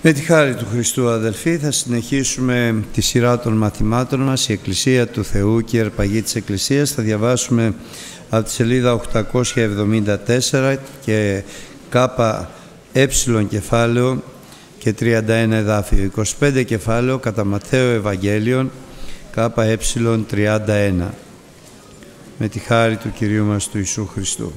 Με τη χάρη του Χριστού, αδελφοί, θα συνεχίσουμε τη σειρά των μαθημάτων μας, η Εκκλησία του Θεού και η Αρπαγή της Εκκλησίας. Θα διαβάσουμε από τη σελίδα 874 και ΚΕ κεφάλαιο και 31 εδάφιο, 25 κεφάλαιο κατά Ματθαίο Ευαγγέλιον, ΚΕ 31. Με τη χάρη του Κυρίου μας του Ιησού Χριστού.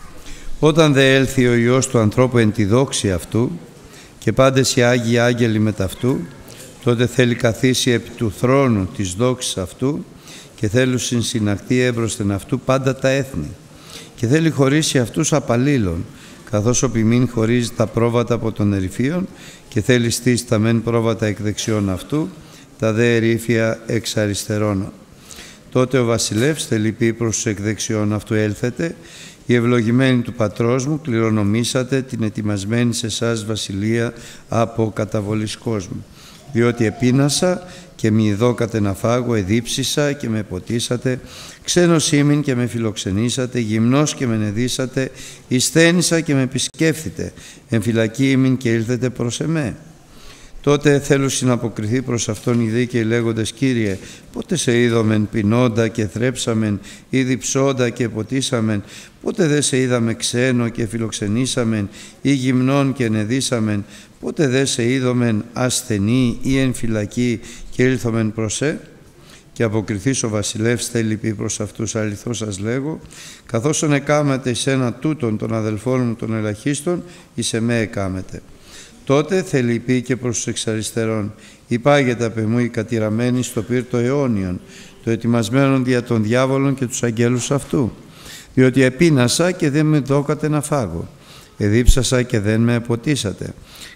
Όταν δε έλθει ο Υιός του ανθρώπου εν τη δόξη αυτού και πάντες οι Άγιοι Άγγελοι μετ' αυτού, τότε θέλει καθίσει επί του θρόνου της δόξης αυτού και θέλουν συναχθεί έμπροσθεν αυτού πάντα τα έθνη και θέλει χωρίσει αυτούς απαλλήλων, καθώς ο ποιμήν χωρίζει τα πρόβατα από των ερηφίων και θέλει στήσει τα μεν πρόβατα εκ δεξιών αυτού, τα δε ερήφια εξ αριστερών. Τότε ο βασιλεύς θέλει πει προς τους εκ δεξιών αυτού, έλθετε, οι ευλογημένοι του πατρός μου, κληρονομήσατε την ετοιμασμένη σε εσάς βασιλεία από καταβολής κόσμου. Διότι επίνασα και μη δώκατε να φάγω, εδίψησα και με ποτίσατε, ξένος ήμην και με φιλοξενήσατε, γυμνός και με νεδίσατε, εισθένησα και με επισκέφθητε, εν φυλακή ήμην και ήλθετε προς εμέ. Τότε θέλουν συναποκριθεί προς αυτόν οι δίκαιοι λέγοντες, Κύριε, πότε σε είδομεν πεινώντα και θρέψαμεν ή διψώντα και ποτίσαμεν, πότε δε σε είδαμε ξένο και φιλοξενήσαμεν ή γυμνών και νεδίσαμεν, πότε δε σε είδομεν ασθενή ή εν φυλακή και ήλθομεν προς Και αποκριθείς ο βασιλεύς θέλει πει προς αυτούς, αληθώς σας λέγω, καθώς εκάμετε εις ένα τούτον των αδελφών μου των ελαχίστων, εις εμέ εκάμετε. Τότε θέλει πει και προς τους εξ αριστερών, υπάγεται απ' εμού η κατηραμένη στο πύρτο αιώνιον, το ετοιμασμένον δια των διάβολων και τους αγγέλους αυτού. Διότι επίνασα και δεν με δώκατε να φάγω, εδίψασα και δεν με ποτίσατε,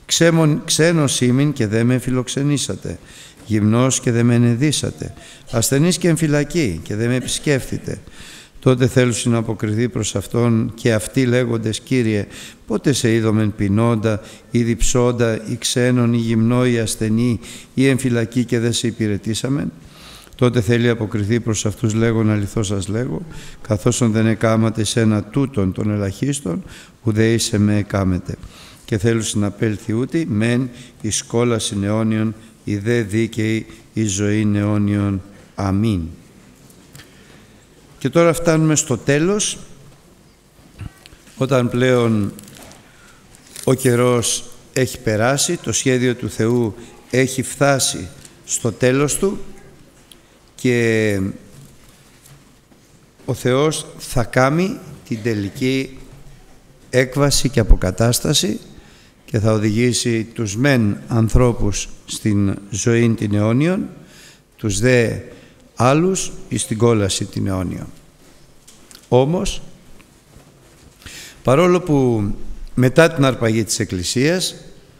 ξένος ήμην και δεν με φιλοξενήσατε, γυμνός και δεν με ενεδίσατε, ασθενής και εν φυλακή και δεν με επισκέφθητε. Τότε θέλουν να αποκριθεί προς αυτόν και αυτοί λέγοντες, Κύριε, πότε σε είδομεν πεινώντα ή διψώντα ή ξένον ή γυμνό ή ασθενή ή εν φυλακή και δεν σε υπηρετήσαμεν. Τότε θέλει αποκριθεί προς αυτούς λέγον, αληθώς σας λέγω, καθώς δεν εκάματε σε ένα τούτον των ελαχίστων, ουδέ είσαι με εκάμετε. Και θέλουν να απέλθει ούτι, μεν η σκόλαση αιώνιον, η δε δίκαιη η ζωή αιώνιον. Αμήν. Και τώρα φτάνουμε στο τέλος, όταν πλέον ο καιρός έχει περάσει, το σχέδιο του Θεού έχει φτάσει στο τέλος του και ο Θεός θα κάνει την τελική έκβαση και αποκατάσταση και θα οδηγήσει τους μεν ανθρώπους στην ζωή την αιώνιον, τους δε άλλους εις την κόλαση την αιώνιον. Όμως, παρόλο που μετά την αρπαγή της Εκκλησίας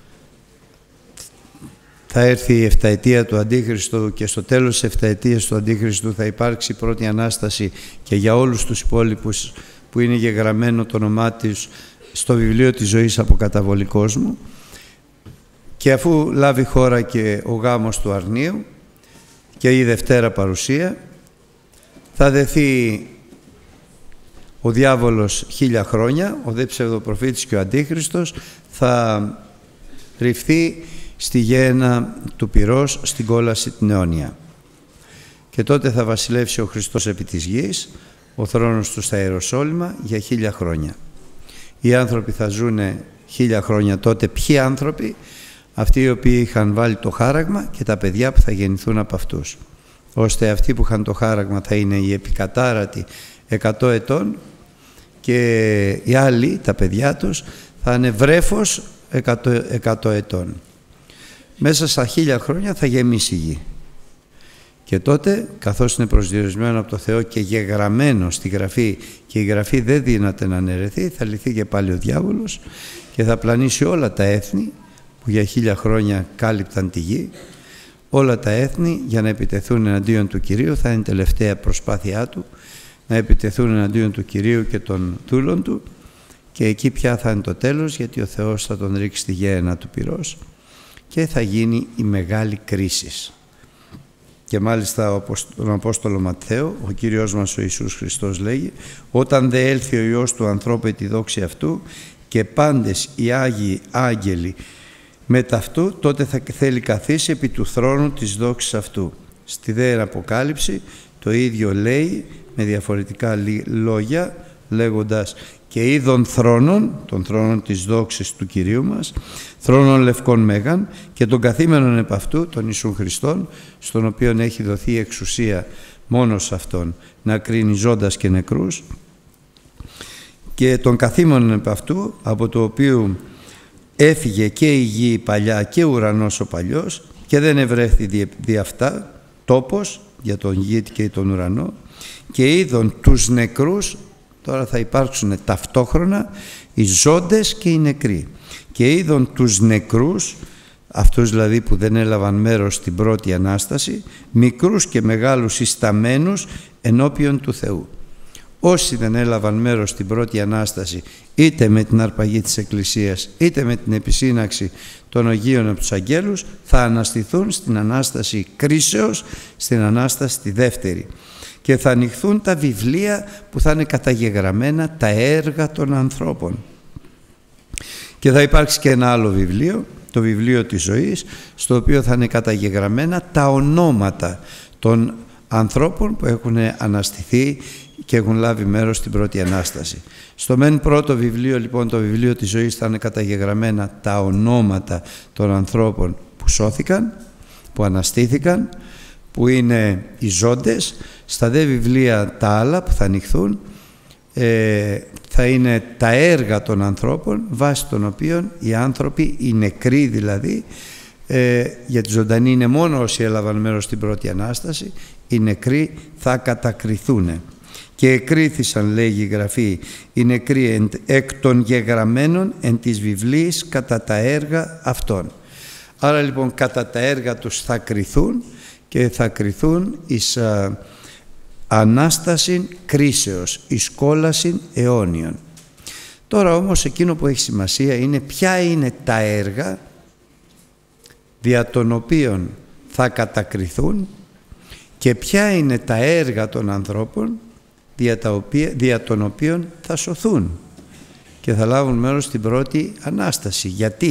θα έρθει η εφταετία του Αντίχριστου και στο τέλος της εφταετίας του Αντίχριστου θα υπάρξει η πρώτη Ανάσταση και για όλους τους υπόλοιπους που είναι γεγραμμένο το όνομά τους στο βιβλίο της ζωής από καταβολή κόσμου, και αφού λάβει χώρα και ο γάμος του αρνίου και η Δευτέρα Παρουσία, θα δεθεί ο διάβολος 1000 χρόνια, ο δε ψευδοπροφήτης και ο Αντίχριστος θα ρυφθεί στη γέννα του πυρός, στην κόλαση την αιώνια. Και τότε θα βασιλεύσει ο Χριστός επί της γης, ο θρόνος του στα Ιεροσόλυμα για 1000 χρόνια. Οι άνθρωποι θα ζουν 1000 χρόνια τότε. Ποιοι άνθρωποι? Αυτοί οι οποίοι είχαν βάλει το χάραγμα και τα παιδιά που θα γεννηθούν από αυτούς. Ώστε αυτοί που είχαν το χάραγμα θα είναι οι επικατάρατοι 100 ετών και οι άλλοι, τα παιδιά τους, θα είναι βρέφος 100 ετών. Μέσα στα 1000 χρόνια θα γεμίσει η γη. Και τότε, καθώς είναι προσδιορισμένο από το Θεό και γεγραμμένο στη Γραφή και η Γραφή δεν δύναται να αναιρεθεί, θα λυθεί και πάλι ο διάβολος και θα πλανήσει όλα τα έθνη που για 1000 χρόνια κάλυπταν τη γη, όλα τα έθνη για να επιτεθούν εναντίον του Κυρίου. Θα είναι η τελευταία προσπάθειά του να επιτεθούν εναντίον του Κυρίου και των δούλων του, και εκεί πια θα είναι το τέλος, γιατί ο Θεός θα τον ρίξει στη γέννα του πυρός και θα γίνει η μεγάλη κρίση. Και μάλιστα όπως τον Απόστολο Ματθαίο, ο Κύριος μας ο Ιησούς Χριστός λέγει, όταν δε έλθει ο Υιός του ανθρώπου τη δόξη αυτού και πάντες οι Άγιοι Άγγελοι Μετ' αυτού τότε θα θέλει καθίσει επί του θρόνου της δόξης αυτού. Στη δε Αποκάλυψη το ίδιο λέει με διαφορετικά λόγια, λέγοντας και είδων θρόνων, των θρόνων της δόξης του Κυρίου μας, θρόνων λευκών μέγαν και των καθήμενων επ' αυτού, των Ιησούν Χριστών, στον οποίον έχει δοθεί η εξουσία μόνος αυτόν να κρίνει ζώντας και νεκρούς, και των καθήμενων επ' αυτού, από το οποίο έφυγε και η γη παλιά και ουρανός ο παλιός, και δεν ευρέθη δι' αυτά τόπος για τον γη και τον ουρανό, και είδον τους νεκρούς. Τώρα θα υπάρξουν ταυτόχρονα οι ζώντες και οι νεκροί. Και είδον τους νεκρούς, αυτούς δηλαδή που δεν έλαβαν μέρος στην πρώτη Ανάσταση, μικρούς και μεγάλους ισταμένους ενώπιον του Θεού. Όσοι δεν έλαβαν μέρος στην πρώτη Ανάσταση, είτε με την αρπαγή της Εκκλησίας, είτε με την επισύναξη των Αγίων από τους Αγγέλους, θα αναστηθούν στην Ανάσταση κρίσεως, στην Ανάσταση τη δεύτερη. Και θα ανοιχθούν τα βιβλία που θα είναι καταγεγραμμένα τα έργα των ανθρώπων. Και θα υπάρξει και ένα άλλο βιβλίο, το βιβλίο της ζωής, στο οποίο θα είναι καταγεγραμμένα τα ονόματα των ανθρώπων που έχουν αναστηθεί και έχουν λάβει μέρος στην πρώτη Ανάσταση. Στο μεν πρώτο βιβλίο, λοιπόν, το βιβλίο της ζωής, θα είναι καταγεγραμμένα τα ονόματα των ανθρώπων που σώθηκαν, που αναστήθηκαν, που είναι οι ζώντες. Στα δε βιβλία τα άλλα που θα ανοιχθούν θα είναι τα έργα των ανθρώπων, βάσει των οποίων οι άνθρωποι, οι νεκροί δηλαδή, γιατί ζωντανοί είναι μόνο όσοι έλαβαν μέρος στην πρώτη Ανάσταση, οι νεκροί θα κατακριθούν. Και εκρίθησαν, λέγει η Γραφή, οι νεκροί εκ των γεγραμμένων εν της βιβλίης κατά τα έργα αυτών. Άρα λοιπόν κατά τα έργα τους θα κριθούν, και θα κριθούν εις Ανάσταση κρίσεως, εις κόλασιν αιώνιων. Τώρα όμως εκείνο που έχει σημασία είναι ποια είναι τα έργα δια των οποίων θα κατακριθούν και ποια είναι τα έργα των ανθρώπων δια των οποίων θα σωθούν και θα λάβουν μέρος στην πρώτη Ανάσταση.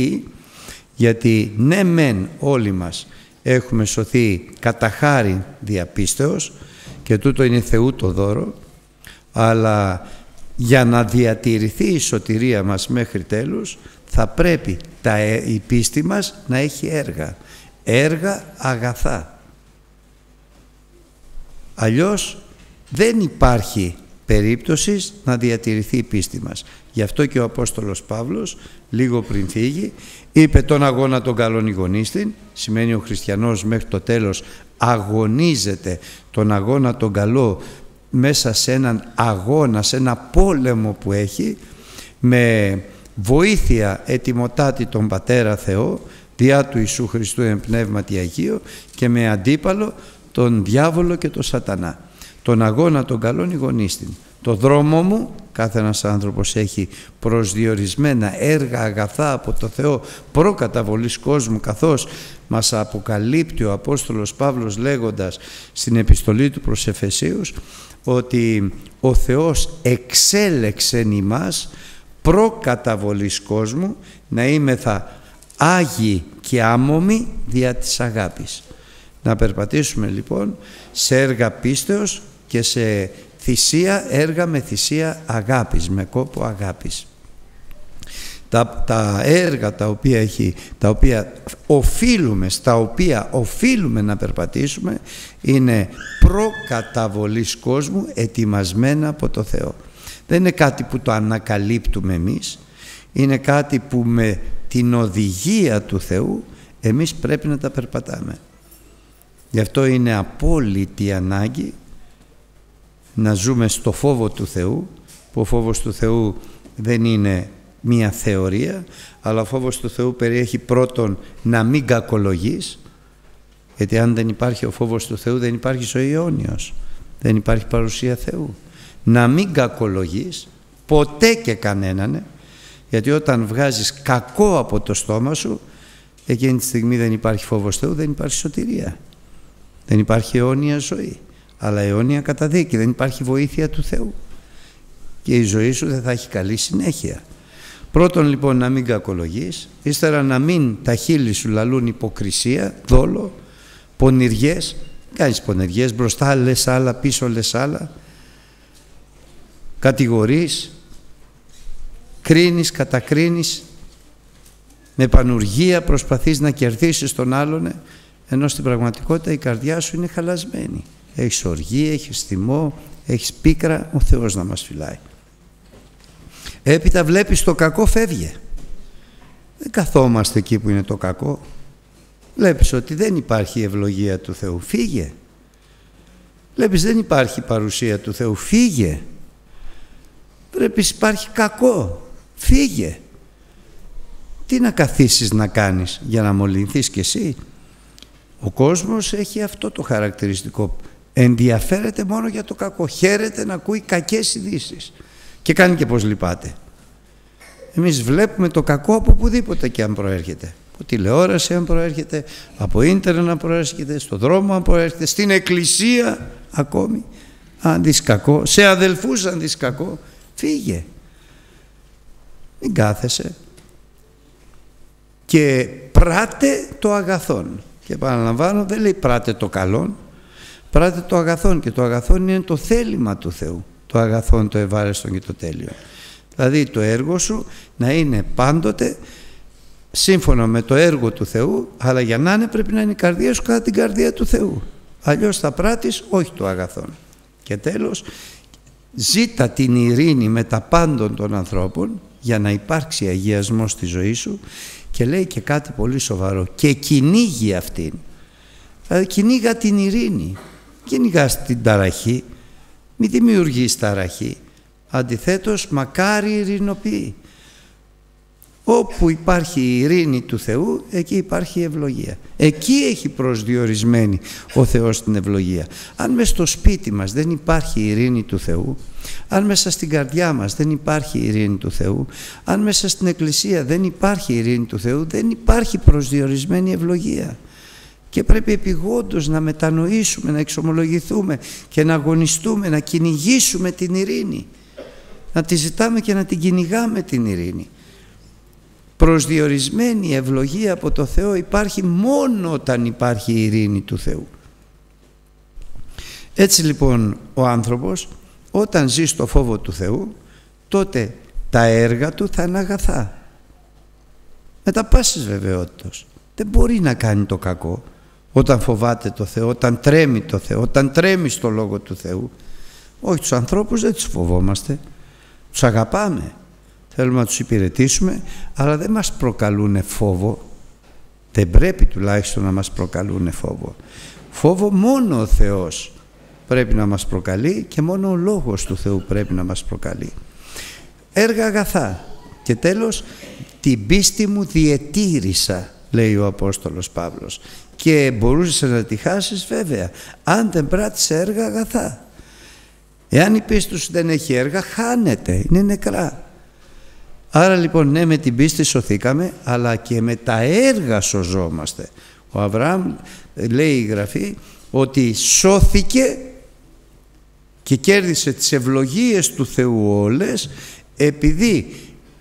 Γιατί ναι μεν όλοι μας έχουμε σωθεί κατά χάριν διαπίστεως, και τούτο είναι Θεού το δώρο, αλλά για να διατηρηθεί η σωτηρία μας μέχρι τέλους θα πρέπει η πίστη μας να έχει έργα αγαθά. Αλλιώς δεν υπάρχει περίπτωση να διατηρηθεί η πίστη μας. Γι' αυτό και ο Απόστολος Παύλος λίγο πριν φύγει είπε τον αγώνα των καλών ηγονίστην. Σημαίνει ο χριστιανός μέχρι το τέλος αγωνίζεται τον αγώνα τον καλό μέσα σε έναν αγώνα, σε ένα πόλεμο που έχει, με βοήθεια ετοιμοτάτη τον Πατέρα Θεό διά του Ιησού Χριστού εν πνεύματι Αγίο, και με αντίπαλο τον διάβολο και τον σατανά. Τον αγώνα των καλών ηγονίστην. Το δρόμο μου, κάθε ένας άνθρωπος έχει προσδιορισμένα έργα αγαθά από το Θεό προκαταβολής κόσμου, καθώς μας αποκαλύπτει ο Απόστολος Παύλος λέγοντας στην επιστολή του προς Εφεσίους ότι ο Θεός εξέλεξεν ημάς προκαταβολής κόσμου ναήμεθα άγιοι και άμωμοι δια της αγάπης. Να περπατήσουμε λοιπόν σε έργα πίστεως και σε θυσία, έργα με θυσία αγάπης, με κόπο αγάπης. Τα έργα στα οποία οφείλουμε να περπατήσουμε είναι προκαταβολής κόσμου, ετοιμασμένα από το Θεό. Δεν είναι κάτι που το ανακαλύπτουμε εμείς, είναι κάτι που με την οδηγία του Θεού εμείς πρέπει να τα περπατάμε. Γι' αυτό είναι απόλυτη ανάγκη να ζούμε στο φόβο του Θεού, που ο φόβος του Θεού δεν είναι μία θεωρία, αλλά ο φόβος του Θεού περιέχει πρώτον να μην κακολογείς, γιατί αν δεν υπάρχει ο φόβος του Θεού δεν υπάρχει ζωή αιώνιος, δεν υπάρχει παρουσία Θεού. Να μην κακολογείς ποτέ και κανέναν, γιατί όταν βγάζεις κακό από το στόμα σου, εκείνη τη στιγμή δεν υπάρχει φόβος Θεού, δεν υπάρχει σωτηρία, δεν υπάρχει αιώνια ζωή, αλλά αιώνια καταδίκη, δεν υπάρχει βοήθεια του Θεού και η ζωή σου δεν θα έχει καλή συνέχεια. Πρώτον λοιπόν να μην κακολογείς, ύστερα να μην τα χείλη σου λαλούν υποκρισία, δόλο, πονηριές. Κάνεις πονηριές, μπροστά λες άλλα, πίσω λες άλλα, κατηγορείς, κρίνεις, κατακρίνεις, με πανουργία προσπαθείς να κερδίσεις τον άλλον, ενώ στην πραγματικότητα η καρδιά σου είναι χαλασμένη. Έχεις οργή, έχεις θυμό, έχεις πίκρα, ο Θεός να μας φυλάει. Έπειτα βλέπεις το κακό, φεύγε. Δεν καθόμαστε εκεί που είναι το κακό. Βλέπεις ότι δεν υπάρχει η ευλογία του Θεού, φύγε. Βλέπεις δεν υπάρχει η παρουσία του Θεού, φύγε. Βλέπεις υπάρχει κακό, φύγε. Τι να καθίσεις να κάνεις για να μολυνθείς κι εσύ? Ο κόσμος έχει αυτό το χαρακτηριστικό. Ενδιαφέρεται μόνο για το κακό. Χαίρεται να ακούει κακές ειδήσεις. Και κάνει και πως λυπάται. Εμείς βλέπουμε το κακό από πουδήποτε και αν προέρχεται. Από τηλεόραση αν προέρχεται, από ίντερνετ αν προέρχεται, στον δρόμο αν προέρχεται, στην εκκλησία ακόμη. Αν δεις κακό, σε αδελφούς αν δεις κακό, φύγε. Μην κάθεσαι. Και πράτε το αγαθόν. Και επαναλαμβάνω, δεν λέει πράτε το καλόν, πράτε το αγαθόν. Και το αγαθόν είναι το θέλημα του Θεού. Το αγαθόν, το ευάρεστον και το τέλειο. Δηλαδή το έργο σου να είναι πάντοτε σύμφωνα με το έργο του Θεού, αλλά για να είναι πρέπει να είναι η καρδία σου κατά την καρδία του Θεού. Αλλιώς θα πράττεις όχι το αγαθόν. Και τέλος, ζήτα την ειρήνη με τα πάντων των ανθρώπων για να υπάρξει αγιασμός στη ζωή σου. Και λέει και κάτι πολύ σοβαρό, και κυνήγει αυτήν. Δηλαδή κυνήγα την ειρήνη, κυνηγάς την ταραχή, μη δημιουργείς ταραχή. Αντιθέτως μακάρι ειρηνοποιεί. Όπου υπάρχει η ειρήνη του Θεού, εκεί υπάρχει η ευλογία. Εκεί έχει προσδιορισμένη ο Θεός την ευλογία. Αν μες στο σπίτι μας δεν υπάρχει η ειρήνη του Θεού, αν μέσα στην καρδιά μας δεν υπάρχει η ειρήνη του Θεού, αν μέσα στην εκκλησία δεν υπάρχει η ειρήνη του Θεού, δεν υπάρχει προσδιορισμένη ευλογία. Και πρέπει επειγόντως να μετανοήσουμε, να εξομολογηθούμε και να αγωνιστούμε, να κυνηγήσουμε την ειρήνη. Να τη ζητάμε και να την κυνηγάμε την ειρήνη. Προσδιορισμένη ευλογία από το Θεό υπάρχει μόνο όταν υπάρχει η ειρήνη του Θεού. Έτσι λοιπόν ο άνθρωπος όταν ζει στο φόβο του Θεού, τότε τα έργα του θα είναι αγαθά. Με τα πάσης βεβαιότητας. Δεν μπορεί να κάνει το κακό όταν φοβάται το Θεό, όταν τρέμει το Θεό, όταν τρέμει στο Λόγο του Θεού. Όχι, τους ανθρώπους δεν τους φοβόμαστε, τους αγαπάμε. Θέλουμε να τους υπηρετήσουμε, αλλά δεν μας προκαλούν φόβο. Δεν πρέπει τουλάχιστον να μας προκαλούν φόβο. Φόβο μόνο ο Θεός πρέπει να μας προκαλεί και μόνο ο Λόγος του Θεού πρέπει να μας προκαλεί. Έργα αγαθά. Και τέλος, την πίστη μου διετήρησα, λέει ο Απόστολος Παύλος. Και μπορούσες να τη χάσεις βέβαια, αν δεν πράττεις έργα αγαθά. Εάν η πίστη σου δεν έχει έργα, χάνεται, είναι νεκρά. Άρα λοιπόν ναι, με την πίστη σωθήκαμε, αλλά και με τα έργα σωζόμαστε. Ο Αβραάμ, λέει η Γραφή, ότι σώθηκε και κέρδισε τις ευλογίες του Θεού όλες, επειδή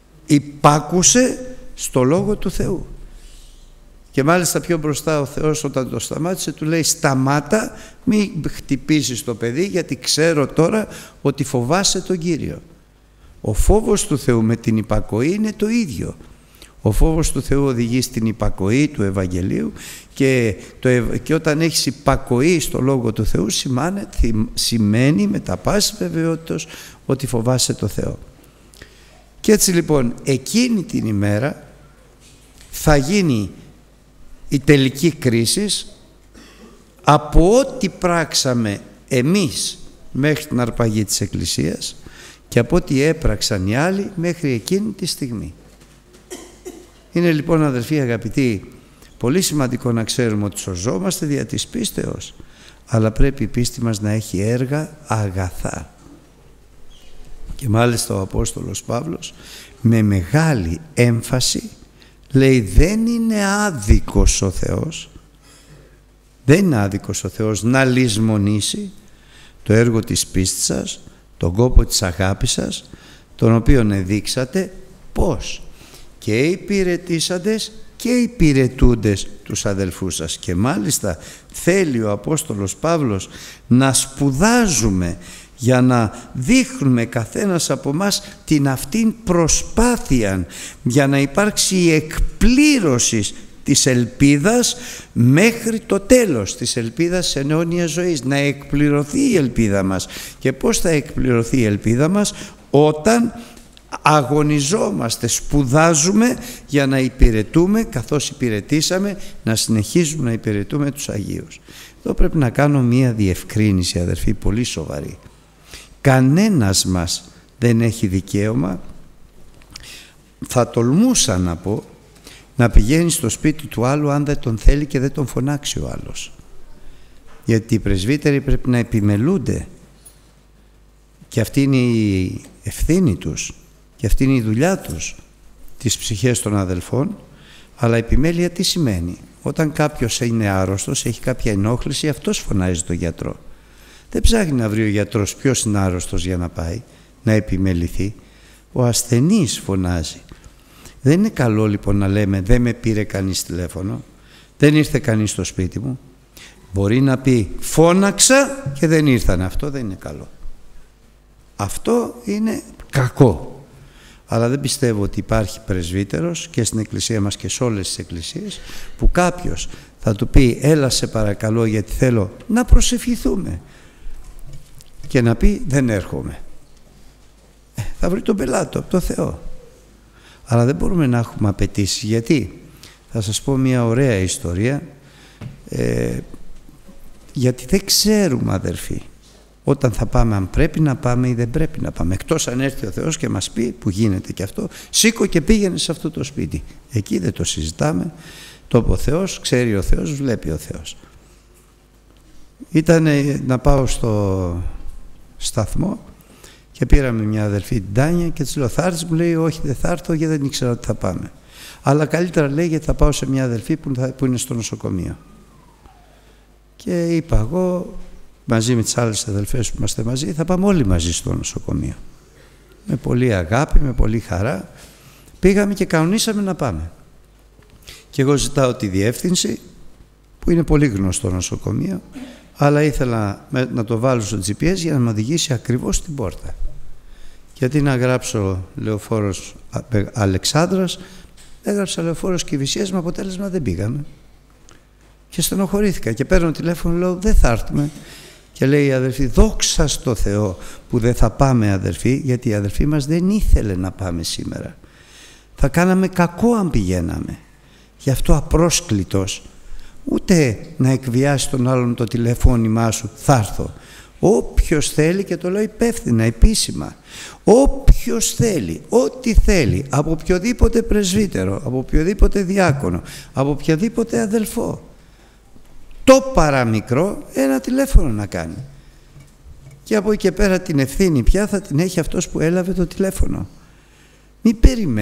υπάκουσε στο Λόγο του Θεού. Και μάλιστα πιο μπροστά ο Θεός όταν το σταμάτησε του λέει σταμάτα, μην χτυπήσεις το παιδί, γιατί ξέρω τώρα ότι φοβάσαι τον Κύριο. Ο φόβος του Θεού με την υπακοή είναι το ίδιο. Ο φόβος του Θεού οδηγεί στην υπακοή του Ευαγγελίου και όταν έχεις υπακοή στο Λόγο του Θεού σημαίνει με τα πάση βεβαιότητας ότι φοβάσαι το Θεό. Και έτσι λοιπόν εκείνη την ημέρα θα γίνει η τελική κρίση από ό,τι πράξαμε εμείς μέχρι την αρπαγή της Εκκλησίας και από ό,τι έπραξαν οι άλλοι μέχρι εκείνη τη στιγμή. Είναι λοιπόν αδελφοί αγαπητοί πολύ σημαντικό να ξέρουμε ότι σωζόμαστε δια της πίστεως, αλλά πρέπει η πίστη μας να έχει έργα αγαθά. Και μάλιστα ο Απόστολος Παύλος με μεγάλη έμφαση λέει δεν είναι άδικος ο Θεός, δεν είναι άδικος ο Θεός να λησμονήσει το έργο της πίστης σας, τον κόπο της αγάπης σας, τον οποίον εδείξατε Πώς? Και οι υπηρετήσαντες και οι υπηρετούντες τους αδελφούς σας. Και μάλιστα θέλει ο Απόστολος Παύλος να σπουδάζουμε για να δείχνουμε καθένας από μας την αυτήν προσπάθεια για να υπάρξει η εκπλήρωση της ελπίδας μέχρι το τέλος της ελπίδας της αιώνιας ζωής, να εκπληρωθεί η ελπίδα μας. Και πώς θα εκπληρωθεί η ελπίδα μας? Όταν αγωνιζόμαστε, σπουδάζουμε για να υπηρετούμε, καθώς υπηρετήσαμε, να συνεχίζουμε να υπηρετούμε τους Αγίους. Εδώ πρέπει να κάνω μία διευκρίνηση, αδερφοί, πολύ σοβαρή. Κανένας μας δεν έχει δικαίωμα, θα τολμούσα να πω, να πηγαίνει στο σπίτι του άλλου αν δεν τον θέλει και δεν τον φωνάξει ο άλλος. Γιατί οι πρεσβύτεροι πρέπει να επιμελούνται και αυτή είναι η ευθύνη τους και αυτή είναι η δουλειά τους, τις ψυχές των αδελφών. Αλλά επιμέλεια τι σημαίνει? Όταν κάποιος είναι άρρωστος, έχει κάποια ενόχληση, αυτός φωνάζει τον γιατρό. Δεν ψάχνει να βρει ο γιατρός ποιος είναι άρρωστος για να πάει να επιμεληθεί. Ο ασθενής φωνάζει. Δεν είναι καλό λοιπόν να λέμε δεν με πήρε κανείς τηλέφωνο, δεν ήρθε κανείς στο σπίτι μου. Μπορεί να πει φώναξα και δεν ήρθαν. Αυτό δεν είναι καλό. Αυτό είναι κακό. Αλλά δεν πιστεύω ότι υπάρχει πρεσβύτερος και στην εκκλησία μας και σε όλες τις εκκλησίες που κάποιος θα του πει έλα σε παρακαλώ γιατί θέλω να προσευχηθούμε και να πει δεν έρχομαι. Θα βρει τον πελάτο από το Θεό. Αλλά δεν μπορούμε να έχουμε απαιτήσεις. Γιατί? Θα σας πω μια ωραία ιστορία. Γιατί δεν ξέρουμε, αδερφοί, όταν θα πάμε, αν πρέπει να πάμε ή δεν πρέπει να πάμε. Εκτός αν έρθει ο Θεός και μας πει, που γίνεται και αυτό, σήκω και πήγαινε σε αυτό το σπίτι. Εκεί δεν το συζητάμε. Το είπε ο Θεός, ξέρει ο Θεός, βλέπει ο Θεός. Ήταν να πάω στο σταθμό και πήραμε μια αδελφή την Τάνια και της λέω θα έρθεις? Μου λέει όχι, δεν θα έρθω γιατί δεν ήξερα ότι θα πάμε. Αλλά καλύτερα λέει γιατί θα πάω σε μια αδελφή που είναι στο νοσοκομείο. Και είπα εγώ μαζί με τις άλλες αδελφές που είμαστε μαζί θα πάμε όλοι μαζί στο νοσοκομείο. Με πολύ αγάπη, με πολύ χαρά πήγαμε και κανονίσαμε να πάμε. Και εγώ ζητάω τη διεύθυνση που είναι πολύ γνωστό νοσοκομείο, αλλά ήθελα να το βάλω στο GPS για να με οδηγήσει ακριβώς στην πόρτα. Γιατί να γράψω λεωφόρος Αλεξάνδρας, έγραψα λεωφόρος Κηφισίας, με αποτέλεσμα δεν πήγαμε. Και στενοχωρήθηκα και παίρνω τηλέφωνο, λέω δεν θα έρθουμε. Και λέει η αδελφή, δόξα στο Θεό που δεν θα πάμε αδελφοί, γιατί η αδελφή μας δεν ήθελε να πάμε σήμερα. Θα κάναμε κακό αν πηγαίναμε. Γι' αυτό απρόσκλητος, ούτε να εκβιάσει τον άλλον το τηλεφώνημά σου, θα έρθω. Όποιος θέλει, και το λέω υπεύθυνα, επίσημα, όποιος θέλει, ό,τι θέλει, από οποιοδήποτε πρεσβύτερο, από οποιοδήποτε διάκονο, από οποιοδήποτε αδελφό, το παραμικρό ένα τηλέφωνο να κάνει. Και από εκεί και πέρα την ευθύνη πια θα την έχει αυτός που έλαβε το τηλέφωνο. Μην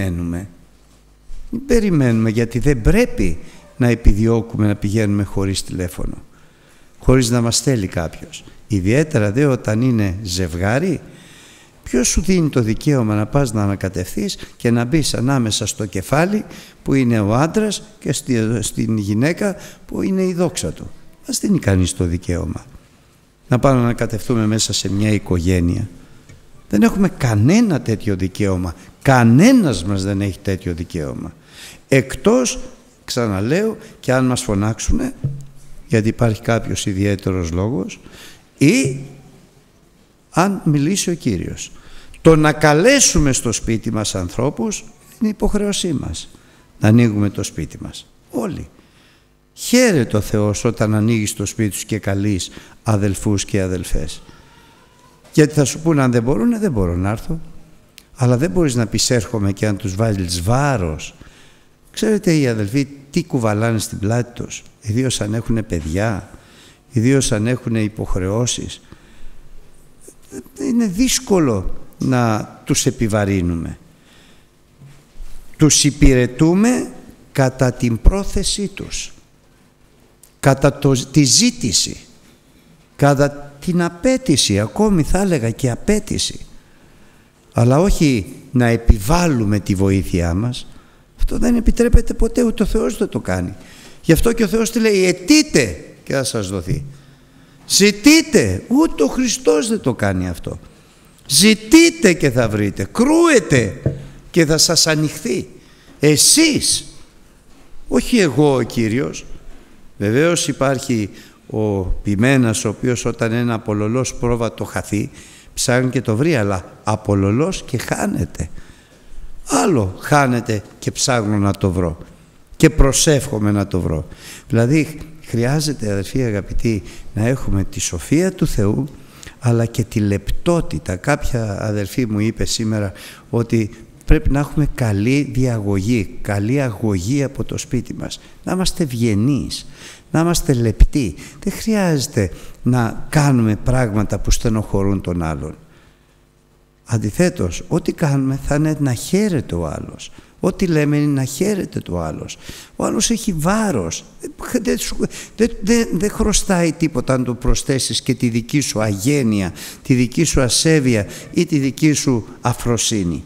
περιμένουμε, γιατί δεν πρέπει να επιδιώκουμε να πηγαίνουμε χωρίς τηλέφωνο, χωρίς να μας στέλνει κάποιος. Ιδιαίτερα δε όταν είναι ζευγάρι, ποιος σου δίνει το δικαίωμα να πας να ανακατευθείς και να μπεις ανάμεσα στο κεφάλι που είναι ο άντρας και στην γυναίκα που είναι η δόξα του? Μας δίνει κανείς το δικαίωμα να πάμε να ανακατευτούμε μέσα σε μια οικογένεια? Δεν έχουμε κανένα τέτοιο δικαίωμα. Κανένας μας δεν έχει τέτοιο δικαίωμα. Εκτός, ξαναλέω, και αν μας φωνάξουνε, γιατί υπάρχει κάποιος ιδιαίτερος λόγος, ή αν μιλήσει ο Κύριος. Το να καλέσουμε στο σπίτι μας ανθρώπους είναι υποχρέωσή μας. Να ανοίγουμε το σπίτι μας. Όλοι. Χαίρεται ο Θεός όταν ανοίγεις το σπίτι σου και καλείς αδελφούς και αδελφές. Γιατί θα σου πούνε αν δεν μπορούν, δεν μπορώ να έρθω. Αλλά δεν μπορείς να πεις έρχομαι και να τους βάλεις βάρος. Ξέρετε οι αδελφοί τι κουβαλάνε στην πλάτη τους, ιδίως αν έχουν παιδιά, ιδίως αν έχουν υποχρεώσεις. Είναι δύσκολο να τους επιβαρύνουμε. Τους υπηρετούμε κατά την πρόθεσή τους, κατά τη ζήτηση, κατά την απέτηση, ακόμη θα έλεγα και απέτηση. αλλά όχι να επιβάλλουμε τη βοήθειά μας. Αυτό δεν επιτρέπεται ποτέ, ούτε ο Θεός δεν το κάνει. Γι' αυτό και ο Θεός τι λέει? Αιτείτε και θα σας δοθεί. Ζητείτε. Ούτε ο Χριστός δεν το κάνει αυτό. Ζητείτε και θα βρείτε. Κρούετε και θα σας ανοιχθεί. Εσείς, όχι εγώ ο Κύριος. Βεβαίως υπάρχει ο ποιμένας, ο οποίος όταν ένα απολωλός πρόβατο χαθεί, ψάχνει και το βρει, αλλά απολωλός και χάνεται. Άλλο χάνεται και ψάχνω να το βρω και προσεύχομαι να το βρω. Δηλαδή χρειάζεται, αδερφοί αγαπητοί, να έχουμε τη σοφία του Θεού, αλλά και τη λεπτότητα. Κάποια αδερφή μου είπε σήμερα ότι πρέπει να έχουμε καλή διαγωγή, καλή αγωγή από το σπίτι μας. Να είμαστε ευγενείς, να είμαστε λεπτοί. Δεν χρειάζεται να κάνουμε πράγματα που στενοχωρούν τον άλλον. Αντιθέτως, ό,τι κάνουμε θα είναι να χαίρεται ο άλλος. Ό,τι λέμε είναι να χαίρεται το άλλος. Ο άλλος έχει βάρος. Δεν χρωστάει τίποτα αν του προσθέσεις και τη δική σου αγένεια, τη δική σου ασέβεια ή τη δική σου αφροσύνη.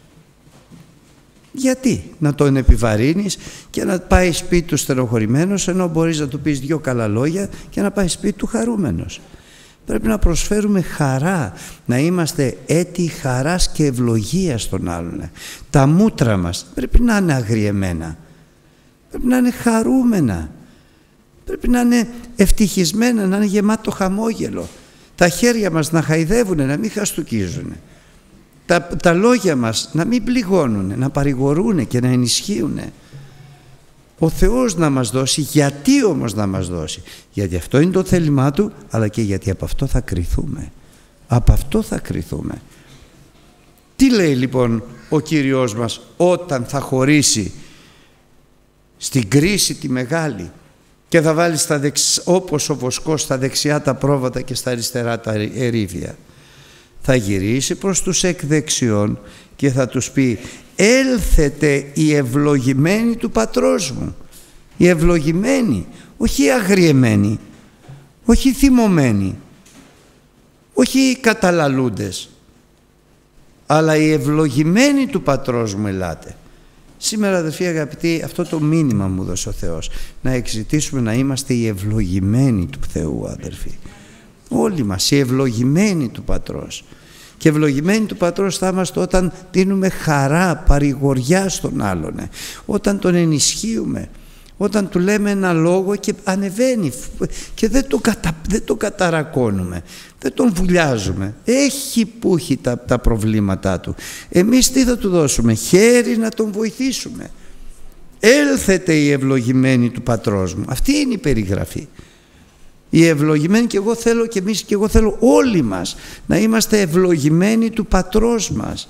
Γιατί να τον επιβαρύνεις και να πάει σπίτι του στενοχωρημένος, ενώ μπορείς να του πεις δυο καλά λόγια και να πάει σπίτι του χαρούμενος. Πρέπει να προσφέρουμε χαρά, να είμαστε έτοιοι χαράς και ευλογίας στον άλλον. Τα μούτρα μας πρέπει να είναι αγριεμένα, πρέπει να είναι χαρούμενα, πρέπει να είναι ευτυχισμένα, να είναι γεμάτο χαμόγελο. Τα χέρια μας να χαϊδεύουν, να μην χαστουκίζουν. Τα λόγια μας να μην πληγώνουν, να παρηγορούν και να ενισχύουν. Ο Θεός να μας δώσει. Γιατί όμως να μας δώσει? Γιατί αυτό είναι το θέλημά Του, αλλά και γιατί από αυτό θα κριθούμε. Από αυτό θα κριθούμε. Τι λέει λοιπόν ο Κύριος μας όταν θα χωρίσει στην κρίση τη μεγάλη και θα βάλει όπως ο βοσκός στα δεξιά τα πρόβατα και στα αριστερά τα ερήβια? Θα γυρίσει προς τους εκ δεξιών και θα τους πει: έλθετε οι ευλογημένοι του πατρός μου. Οι ευλογημένοι, όχι οι αγριεμένοι, όχι οι θυμωμένοι, όχι οι καταλαλούντες, αλλά οι ευλογημένοι του πατρός μου ελάτε. Σήμερα, αδελφοί αγαπητοί, αυτό το μήνυμα μου δώσε ο Θεός, να εξητήσουμε να είμαστε οι ευλογημένοι του Θεού, αδελφοί. Όλοι μας οι ευλογημένοι του πατρός. Και ευλογημένοι του πατρός θα είμαστε όταν δίνουμε χαρά, παρηγοριά στον άλλον, όταν τον ενισχύουμε, όταν του λέμε ένα λόγο και ανεβαίνει και δεν το καταρακώνουμε, δεν τον βουλιάζουμε. Έχει που έχει τα προβλήματά του. Εμείς τι θα του δώσουμε? Χέρι να τον βοηθήσουμε. Έλθετε οι ευλογημένοι του πατρός μου. Αυτή είναι η περιγραφή. Οι ευλογημένοι, και εγώ θέλω και εμείς και εγώ θέλω όλοι μας να είμαστε ευλογημένοι του πατρός μας.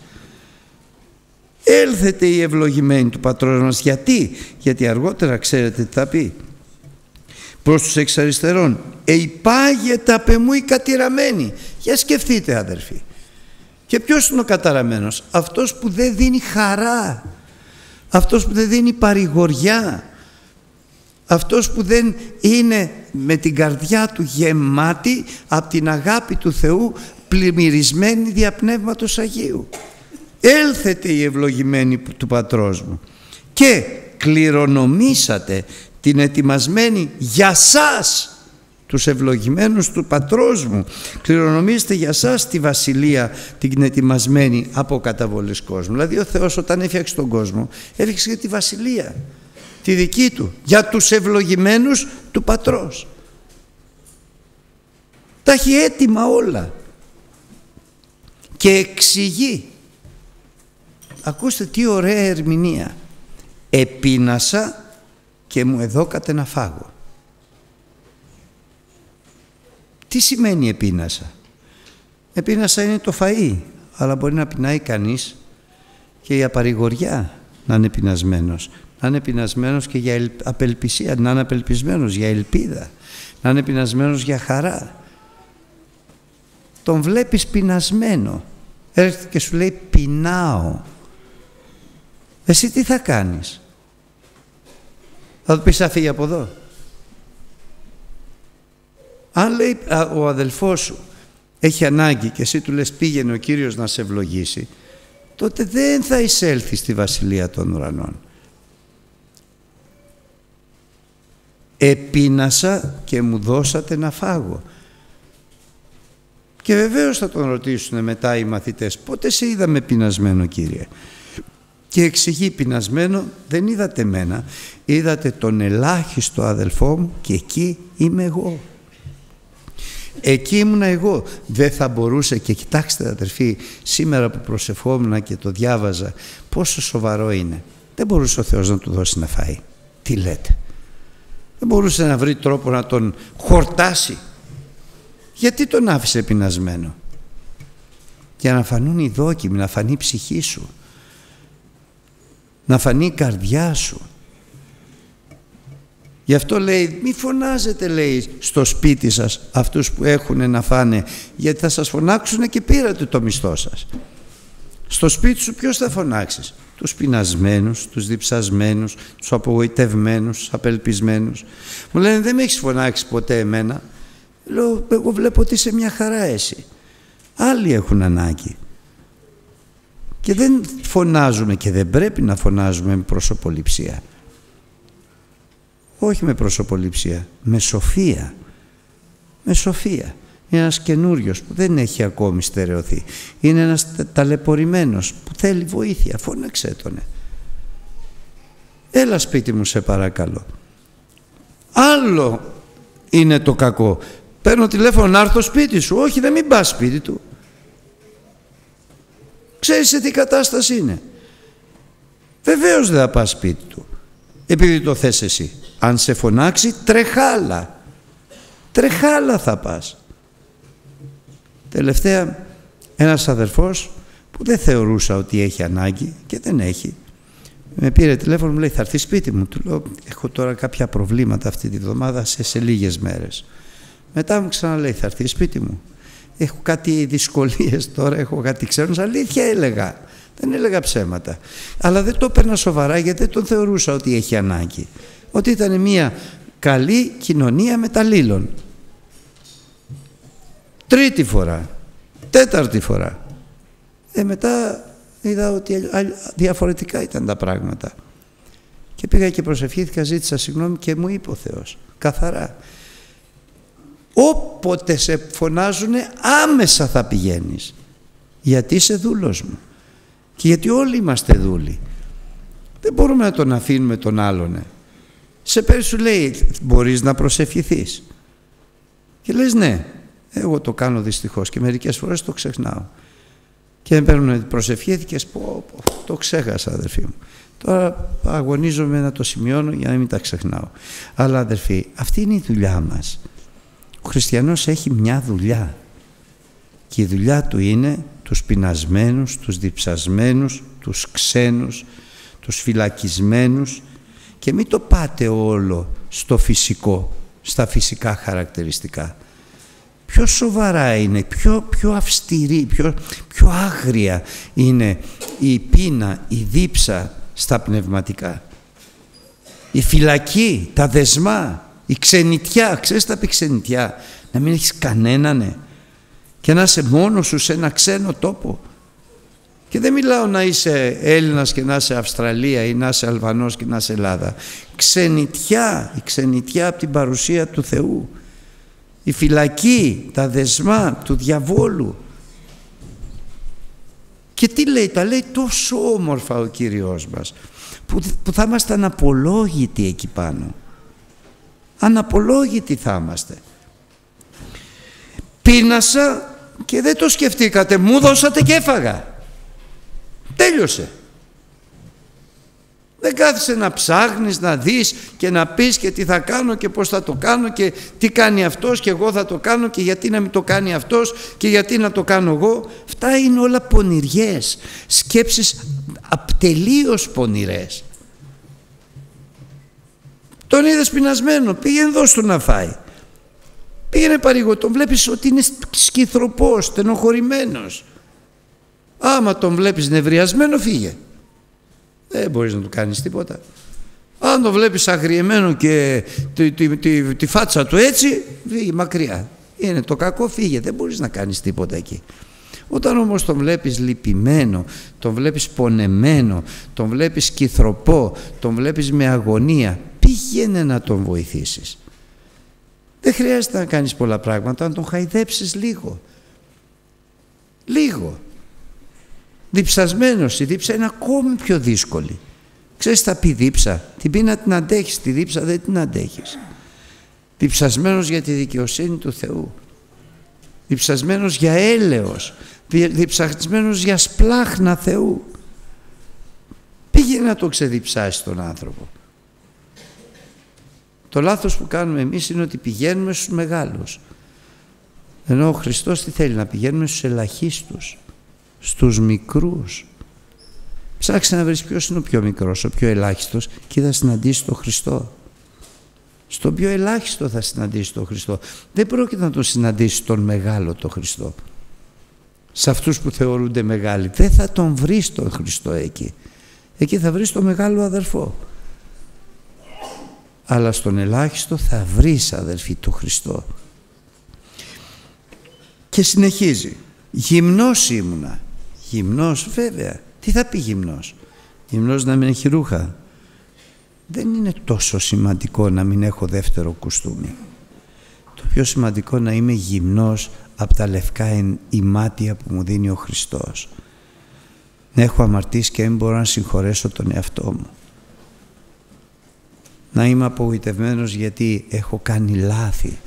Έλθετε οι ευλογημένοι του πατρός μας. Γιατί αργότερα ξέρετε τι θα πει? Προς τους εξ αριστερών: ευπάγεται απ' εμού οι κατηραμένοι. Για σκεφτείτε, αδερφοί. Και ποιος είναι ο καταραμένος? Αυτός που δεν δίνει χαρά, αυτός που δεν δίνει παρηγοριά, αυτός που δεν είναι με την καρδιά του γεμάτη από την αγάπη του Θεού, πλημμυρισμένη δια Πνεύματος Αγίου. Έλθετε οι ευλογημένοι του πατρός μου και κληρονομήσατε την ετοιμασμένη για σας, τους ευλογημένους του πατρός μου. Κληρονομήστε για σας τη βασιλεία την ετοιμασμένη από καταβολής κόσμου. Δηλαδή ο Θεός όταν έφτιαξε τον κόσμο έφτιαξε και τη βασιλεία, τη δική του, για τους ευλογημένους του πατρός. Τα έχει έτοιμα όλα και εξηγεί. Ακούστε τι ωραία ερμηνεία. Επίνασα και μου εδώκατε να φάγω. Τι σημαίνει επίνασα? Επίνασα είναι το φαΐ, αλλά μπορεί να πεινάει κανείς και για παρηγοριά να είναι πεινασμένος. Να είναι πεινασμένος και για απελπισία, να είναι απελπισμένος για ελπίδα, να είναι πεινασμένος για χαρά. Τον βλέπεις πεινασμένο, έρχεται και σου λέει πεινάω. Εσύ τι θα κάνεις? Θα του πεις θα φύγει από εδώ? Αν λέει ο αδελφός σου έχει ανάγκη και εσύ του λες πήγαινε ο Κύριος να σε ευλογήσει, τότε δεν θα εισέλθει στη Βασιλεία των Ουρανών. Επείνασα και μου δώσατε να φάγω. Και βεβαίως θα τον ρωτήσουν μετά οι μαθητές, πότε σε είδαμε πεινασμένο, Κύριε? Και εξηγεί, πεινασμένο δεν είδατε μένα, είδατε τον ελάχιστο αδελφό μου και εκεί είμαι εγώ. Εκεί ήμουνα εγώ. Δεν θα μπορούσε, και κοιτάξτε αδερφοί, σήμερα που προσευχόμουν και το διάβαζα, πόσο σοβαρό είναι. Δεν μπορούσε ο Θεός να του δώσει να φάει. Τι λέτε? Δεν μπορούσε να βρει τρόπο να τον χορτάσει? Γιατί τον άφησε πεινασμένο? Για να φανούν οι δόκιμοι, να φανεί η ψυχή σου, να φανεί η καρδιά σου. Γι' αυτό λέει, μη φωνάζετε, λέει, στο σπίτι σας αυτούς που έχουν να φάνε, γιατί θα σας φωνάξουν και πήρατε το μισθό σας. Στο σπίτι σου ποιος θα φωνάξεις? Τους πεινασμένους, τους διψασμένους, τους απογοητευμένους, τους απελπισμένους. Μου λένε, δεν με έχεις φωνάξει ποτέ εμένα. Λέω, εγώ βλέπω ότι είσαι μια χαρά εσύ. Άλλοι έχουν ανάγκη. Και δεν φωνάζουμε, και δεν πρέπει να φωνάζουμε με προσωποληψία. Όχι με προσωποληψία, με σοφία. Με σοφία. Είναι ένας καινούριος που δεν έχει ακόμη στερεωθεί. Είναι ένας ταλαιπωρημένος που θέλει βοήθεια. Φώναξε τον. Έλα σπίτι μου σε παρακαλώ. Άλλο είναι το κακό. Παίρνω τηλέφωνο να έρθω σπίτι σου. Όχι, δεν μην πας σπίτι του. Ξέρεις σε τι κατάσταση είναι. Βεβαίως δεν θα πας σπίτι του, επειδή το θες εσύ. Αν σε φωνάξει, τρεχάλα. Τρεχάλα θα πας. Τελευταία, ένας αδερφός που δεν θεωρούσα ότι έχει ανάγκη και δεν έχει, με πήρε τηλέφωνο, μου λέει, θα έρθει σπίτι μου? Του λέω, έχω τώρα κάποια προβλήματα αυτή τη βδομάδα σε λίγες μέρες. Μετά μου ξαναλέει, θα έρθει σπίτι μου? Έχω κάτι δυσκολίες τώρα, έχω κάτι ξέρουν. Αλήθεια έλεγα. Δεν έλεγα ψέματα. Αλλά δεν το έπαιρνα σοβαρά, γιατί δεν τον θεωρούσα ότι έχει ανάγκη. Ότι ήταν μια καλή κοινωνία μεταλλήλων. Τρίτη φορά, τέταρτη φορά. Μετά είδα ότι διαφορετικά ήταν τα πράγματα. Και πήγα και προσευχήθηκα, ζήτησα συγγνώμη και μου είπε ο Θεός καθαρά, όποτε σε φωνάζουνε άμεσα θα πηγαίνεις, γιατί είσαι δούλος μου και γιατί όλοι είμαστε δούλοι. Δεν μπορούμε να τον αφήνουμε τον άλλον. Σε πέρυσι σου λέει, μπορείς να προσευχηθείς? Και λες ναι, εγώ το κάνω δυστυχώς και μερικές φορές το ξεχνάω. Και με παίρνουν προσευχήθηκες, το ξέχασα αδερφοί μου. Τώρα αγωνίζομαι να το σημειώνω για να μην τα ξεχνάω. Αλλά αδερφοί, αυτή είναι η δουλειά μας. Ο χριστιανός έχει μια δουλειά και η δουλειά του είναι τους πεινασμένους, τους διψασμένους, τους ξένους, τους φυλακισμένους, και μην το πάτε όλο στο φυσικό, στα φυσικά χαρακτηριστικά. Πιο σοβαρά είναι, πιο αυστηρή, πιο άγρια είναι η πείνα, η δίψα στα πνευματικά. Η φυλακή, τα δεσμά, η ξενιτιά. Ξέρεις τα πει ξενιτιά? Να μην έχεις κανέναν και να είσαι μόνος σου σε ένα ξένο τόπο. Και δεν μιλάω να είσαι Έλληνας και να είσαι Αυστραλία ή να είσαι Αλβανός και να είσαι Ελλάδα. Ξενιτιά, η ξενιτιά από την παρουσία του Θεού. Η φυλακή, τα δεσμά του διαβόλου. Και τι λέει? Τα λέει τόσο όμορφα ο Κύριος μας, που θα είμαστε αναπολόγητοι εκεί πάνω. Αναπολόγητοι θα είμαστε. Πείνασα και δεν το σκεφτήκατε, μου δώσατε και έφαγα. Τέλειωσε. Δεν κάθισε να ψάχνεις, να δεις και να πεις και τι θα κάνω και πώς θα το κάνω και τι κάνει αυτός και εγώ θα το κάνω και γιατί να μην το κάνει αυτός και γιατί να το κάνω εγώ. Αυτά είναι όλα πονηριές, σκέψεις τελείως πονηρές. Τον είδες πεινασμένο, πήγαινε δώσ' του να φάει. Πήγαινε παρήγορο, τον βλέπεις ότι είναι σκυθροπός, στενοχωρημένος. Άμα τον βλέπεις νευριασμένο, φύγε. Δεν μπορείς να του κάνεις τίποτα. Αν τον βλέπεις αγριεμένο και τη φάτσα του έτσι, φύγε μακριά. Είναι το κακό, φύγε. Δεν μπορείς να κάνεις τίποτα εκεί. Όταν όμως τον βλέπεις λυπημένο, τον βλέπεις πονεμένο, τον βλέπεις κυθροπό, τον βλέπεις με αγωνία, πήγαινε να τον βοηθήσεις. Δεν χρειάζεται να κάνεις πολλά πράγματα, να τον χαϊδέψεις λίγο. Λίγο. Διψασμένος, η δίψα είναι ακόμη πιο δύσκολη. Ξέρεις, θα πει δίψα, την πει να την αντέχεις, τη δίψα δεν την αντέχεις. Διψασμένος για τη δικαιοσύνη του Θεού, διψασμένος για έλεος, διψασμένος για σπλάχνα Θεού. Πήγαινε να το ξεδιψάσει τον άνθρωπο. Το λάθος που κάνουμε εμείς είναι ότι πηγαίνουμε στους μεγάλους, ενώ ο Χριστός τι θέλει? Να πηγαίνουμε στους ελαχίστους, στους μικρούς. Ψάξε να βρεις ποιος είναι ο πιο μικρός, ο πιο ελάχιστος, και θα συναντήσεις τον Χριστό. Στον πιο ελάχιστο θα συναντήσεις τον Χριστό. Δεν πρόκειται να τον συναντήσεις τον μεγάλο τον Χριστό. Σε αυτούς που θεωρούνται μεγάλοι δεν θα τον βρεις τον Χριστό εκεί. Εκεί θα βρεις τον μεγάλο αδερφό. Αλλά στον ελάχιστο θα βρεις, αδερφοί, τον Χριστό. Και συνεχίζει. Γυμνός ήμουνα. Γυμνός, βέβαια. Τι θα πει γυμνός? Γυμνός να μην έχει ρούχα. Δεν είναι τόσο σημαντικό να μην έχω δεύτερο κουστούμι. Το πιο σημαντικό να είμαι γυμνός από τα λευκά ημάτια που μου δίνει ο Χριστός. Να έχω αμαρτήσει και δεν μπορώ να συγχωρέσω τον εαυτό μου. Να είμαι απογοητευμένος γιατί έχω κάνει λάθη.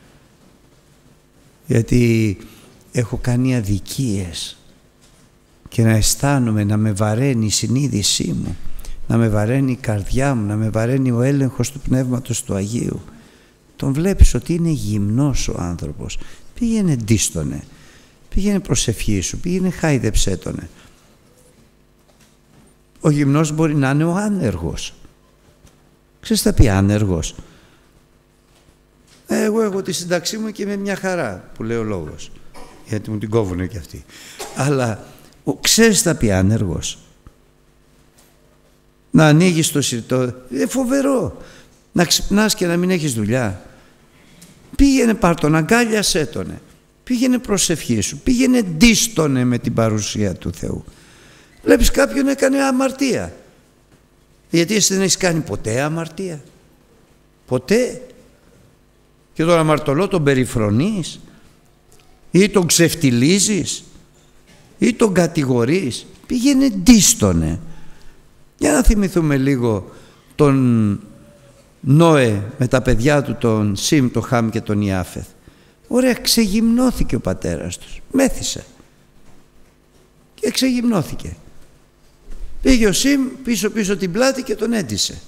Γιατί έχω κάνει αδικίες. Και να αισθάνομαι, να με βαραίνει η συνείδησή μου, να με βαραίνει η καρδιά μου, να με βαραίνει ο έλεγχος του Πνεύματος του Αγίου. Τον βλέπεις ότι είναι γυμνός ο άνθρωπος. Πήγαινε ντύστονε, πήγαινε προσευχήσου, πήγαινε χάιδεψέ τονε. Ο γυμνός μπορεί να είναι ο άνεργος. Ξέρεις θα πει άνεργος? Εγώ έχω τη σύνταξή μου και είμαι μια χαρά, που λέει ο λόγος, γιατί μου την κόβουνε και αυτοί. Αλλά ξέρεις θα πει άνεργος? Να ανοίγεις το συρτό, φοβερό. Να ξυπνάς και να μην έχεις δουλειά. Πήγαινε πάρ' τον, αγκάλιασέ τονε. Πήγαινε προσευχήσου, πήγαινε ντύστονε με την παρουσία του Θεού. Βλέπεις κάποιον έκανε αμαρτία. Γιατί εσύ δεν έχεις κάνει ποτέ αμαρτία? Ποτέ. Και τον αμαρτωλό τον περιφρονείς ή τον ξεφτιλίζεις ή τον κατηγορείς? Πήγαινε ντύστονε. Για να θυμηθούμε λίγο τον Νόε με τα παιδιά του, τον Σιμ, τον Χάμ και τον Ιάφεθ. Ωραία, ξεγυμνώθηκε ο πατέρας τους, μέθησε και ξεγυμνώθηκε. Πήγε ο Σιμ πίσω την πλάτη και τον έντυσε.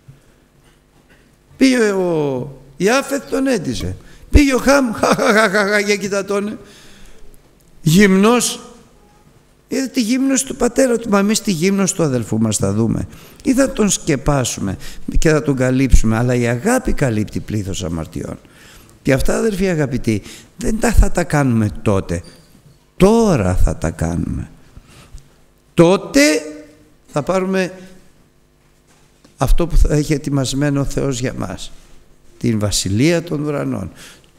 Πήγε ο Ιάφεθ, τον έντυσε. Πήγε ο Χάμ, για κοίτα τον, γυμνός. Είδα τη γύμνωση του πατέρα του, μα εμείς τη γύμνωση του αδελφού μας θα δούμε. Ή θα τον σκεπάσουμε και θα τον καλύψουμε, αλλά η αγάπη καλύπτει πλήθος αμαρτιών. Και αυτά, αδελφοί αγαπητοί, δεν θα τα κάνουμε τότε. Τώρα θα τα κάνουμε. Τότε θα πάρουμε αυτό που θα έχει ετοιμασμένο ο Θεός για μας, την Βασιλεία των Ουρανών.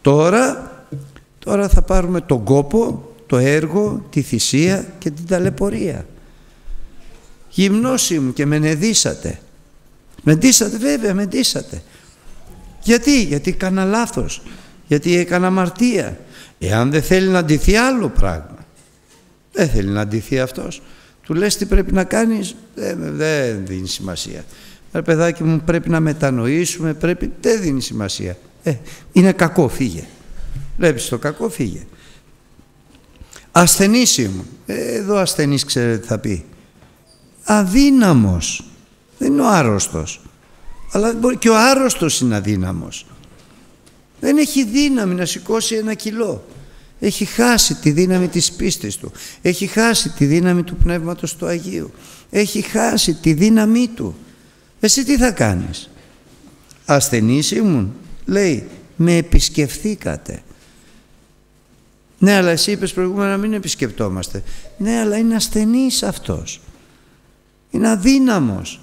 Τώρα θα πάρουμε τον κόπο, το έργο, τη θυσία και την ταλαιπωρία. Γυμνός ήμουν και με νεδίσατε. Με ντύσατε, βέβαια με ντύσατε. Γιατί έκανα λάθος, γιατί έκανα αμαρτία. Εάν δεν θέλει να ντυθεί άλλο πράγμα, δεν θέλει να ντυθεί αυτός, του λες τι πρέπει να κάνεις, δεν δίνει σημασία. Παιδάκι μου, πρέπει να μετανοήσουμε, δεν δίνει σημασία. Είναι κακό, φύγε. Βλέπεις το κακό, φύγε. Ασθενής ήμουν. Εδώ ασθενής ξέρετε θα πει. Αδύναμος. Δεν είναι ο άρρωστος. Αλλά και ο άρρωστος είναι αδύναμος. Δεν έχει δύναμη να σηκώσει 1 κιλό. Έχει χάσει τη δύναμη της πίστης του. Έχει χάσει τη δύναμη του Πνεύματος του Αγίου. Έχει χάσει τη δύναμή του. Εσύ τι θα κάνεις? Ασθενής ήμουν. Λέει, με επισκεφθήκατε. Ναι, αλλά εσύ είπες προηγούμενα να μην επισκεπτόμαστε. Ναι, αλλά είναι ασθενής αυτός. Είναι αδύναμος.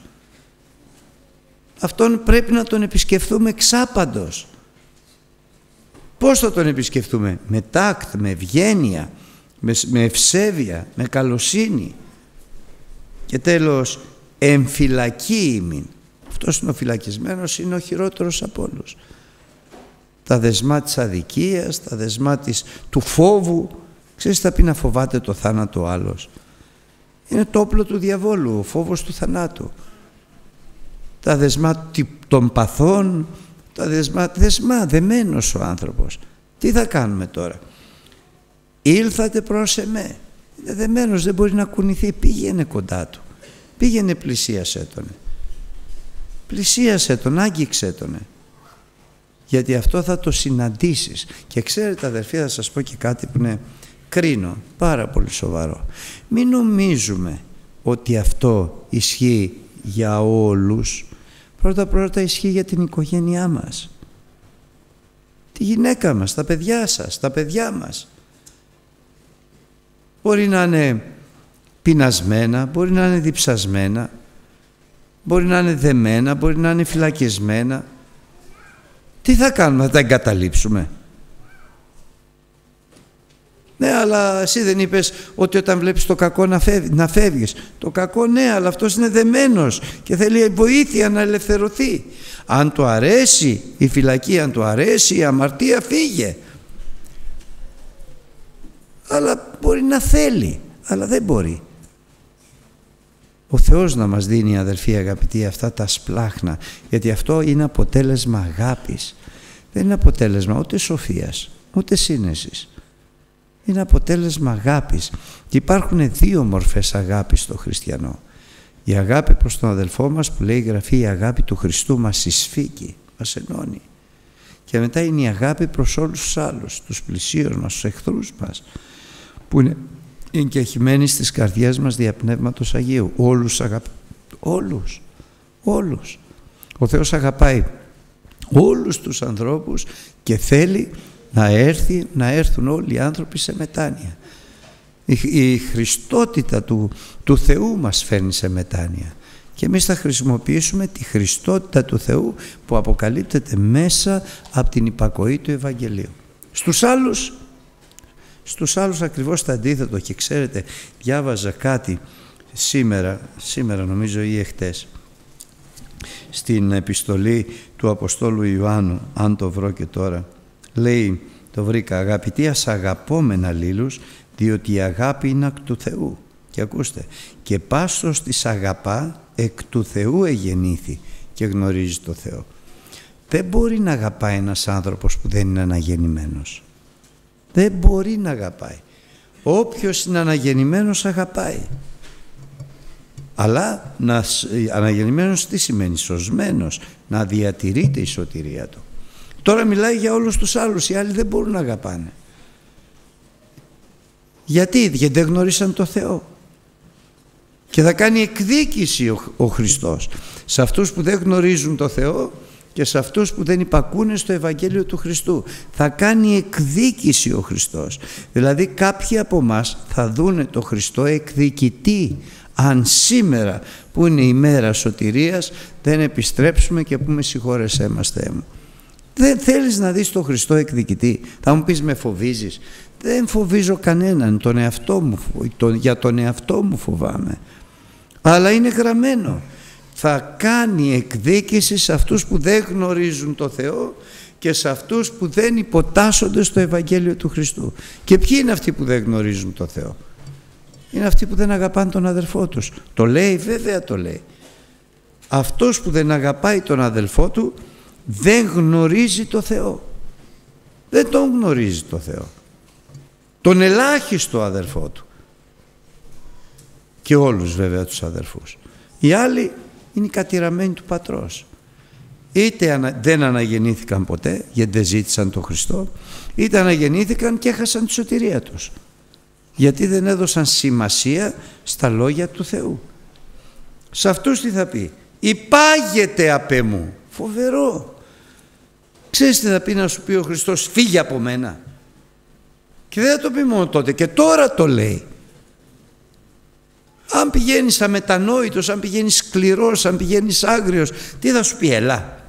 Αυτόν πρέπει να τον επισκεφθούμε εξάπαντος. Πώς θα τον επισκεφθούμε? Με τάκτ, με ευγένεια, με ευσέβεια, με καλοσύνη. Και τέλος, εμφυλακή ημίν. Αυτός είναι ο φυλακισμένος, είναι ο χειρότερος από όλους. Τα δεσμά της αδικίας, τα δεσμά του φόβου. Ξέρεις τι θα πει να φοβάται το θάνατο ο άλλος? Είναι το όπλο του διαβόλου, ο φόβος του θανάτου. Τα δεσμά των παθών, τα δεσμά, δεμένος ο άνθρωπος. Τι θα κάνουμε τώρα? Ήλθατε προς εμέ. Είναι δεμένος, δεν μπορεί να κουνηθεί. Πήγαινε κοντά του. Πήγαινε, πλησίασέ τον. Πλησίασέ τον, άγγιξέ τον. Γιατί αυτό θα το συναντήσεις. Και ξέρετε αδερφοί, θα σας πω και κάτι που είναι κρίνω, πάρα πολύ σοβαρό. Μην νομίζουμε ότι αυτό ισχύει για όλους. Πρώτα ισχύει για την οικογένειά μας. Τη γυναίκα μας, τα παιδιά σας, τα παιδιά μας. Μπορεί να είναι πεινασμένα, μπορεί να είναι διψασμένα, μπορεί να είναι δεμένα, μπορεί να είναι φυλακισμένα. Τι θα κάνουμε, θα τα εγκαταλείψουμε? Ναι, αλλά εσύ δεν είπες ότι όταν βλέπεις το κακό να φεύγεις? Το κακό, ναι, αλλά αυτός είναι δεμένος και θέλει βοήθεια να ελευθερωθεί. Αν του αρέσει η φυλακή, αν του αρέσει η αμαρτία, φύγε. Αλλά μπορεί να θέλει, αλλά δεν μπορεί. Ο Θεός να μας δίνει, αδελφοί αγαπητοί, αυτά τα σπλάχνα, γιατί αυτό είναι αποτέλεσμα αγάπης. Δεν είναι αποτέλεσμα ούτε σοφίας, ούτε σύνεσης. Είναι αποτέλεσμα αγάπης. Και υπάρχουν δύο μορφές αγάπης στο χριστιανό. Η αγάπη προς τον αδελφό μας, που λέει η Γραφή, η αγάπη του Χριστού μας εισφίγγει, μας ενώνει. Και μετά είναι η αγάπη προς όλους τους άλλους, τους πλησίους μας, τους εχθρούς μας, που είναι εγκεχημένοι στις καρδιές μας δια Πνεύματος Αγίου. Όλους αγαπάει. Όλους. Ο Θεός αγαπάει όλους τους ανθρώπους και θέλει να έρθουν όλοι οι άνθρωποι σε μετάνοια. Η Χριστότητα του Θεού μας φέρνει σε μετάνοια. Και εμείς θα χρησιμοποιήσουμε τη Χριστότητα του Θεού που αποκαλύπτεται μέσα από την υπακοή του Ευαγγελίου. Στους άλλους ακριβώς το αντίθετο. Και ξέρετε, διάβαζα κάτι σήμερα νομίζω ή εχθές, στην επιστολή του Αποστόλου Ιωάννου, αν το βρω και τώρα, λέει, το βρήκα: αγαπητοί, ας αγαπόμεν αλλήλους, διότι η αγάπη είναι εκ του Θεού. Και ακούστε, και πάσος της αγαπά εκ του Θεού εγεννήθη και γνωρίζει το Θεό. Δεν μπορεί να αγαπάει ένας άνθρωπος που δεν είναι αναγεννημένος. Δεν μπορεί να αγαπάει. Όποιος είναι αναγεννημένος αγαπάει. Αλλά αναγεννημένος τι σημαίνει? Σωσμένος, να διατηρείται η σωτηρία του. Τώρα μιλάει για όλους τους άλλους. Οι άλλοι δεν μπορούν να αγαπάνε. Γιατί δεν γνωρίσαν το Θεό. Και θα κάνει εκδίκηση ο Χριστός σε αυτούς που δεν γνωρίζουν το Θεό και σε αυτούς που δεν υπακούνε στο Ευαγγέλιο του Χριστού. Θα κάνει εκδίκηση ο Χριστός. Δηλαδή κάποιοι από εμάς θα δούνε το Χριστό εκδικητή, αν σήμερα που είναι η μέρα σωτηρίας δεν επιστρέψουμε και πούμε συγχώρεσέ μας, Θεέ μου. Δεν θέλεις να δεις τον Χριστό εκδικητή? Θα μου πεις, με φοβίζεις? Δεν φοβίζω κανέναν, για τον εαυτό μου φοβάμαι. Αλλά είναι γραμμένο. Θα κάνει εκδίκηση σε αυτούς που δεν γνωρίζουν το Θεό και σε αυτούς που δεν υποτάσσονται στο Ευαγγέλιο του Χριστού. Και ποιοι είναι αυτοί που δεν γνωρίζουν το Θεό? Είναι αυτοί που δεν αγαπάνε τον αδελφό τους. Το λέει, βέβαια το λέει. Αυτός που δεν αγαπάει τον αδελφό του δεν γνωρίζει το Θεό. Δεν τον γνωρίζει το Θεό. Τον ελάχιστο αδελφό του. Και όλους βέβαια τους αδελφούς. Οι άλλοι είναι οι κατηραμένοι του πατρός. Είτε δεν αναγεννήθηκαν ποτέ γιατί δεν ζήτησαν τον Χριστό, είτε αναγεννήθηκαν και έχασαν τη σωτηρία τους. Γιατί δεν έδωσαν σημασία στα λόγια του Θεού. Σε αυτούς τι θα πει? Υπάγεται απ' εμού. Φοβερό. Ξέρεις τι θα πει να σου πει ο Χριστός? Φύγε από μένα. Και δεν θα το πει μόνο τότε, και τώρα το λέει. Αν πηγαίνεις αμετανόητος, αν πηγαίνεις σκληρός, αν πηγαίνεις άγριος, τι θα σου πει? Ελά.